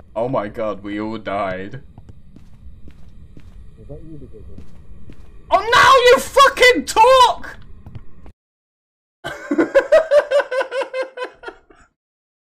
Oh my god, we all died. Was that you, Digger? Oh no, you fucking taught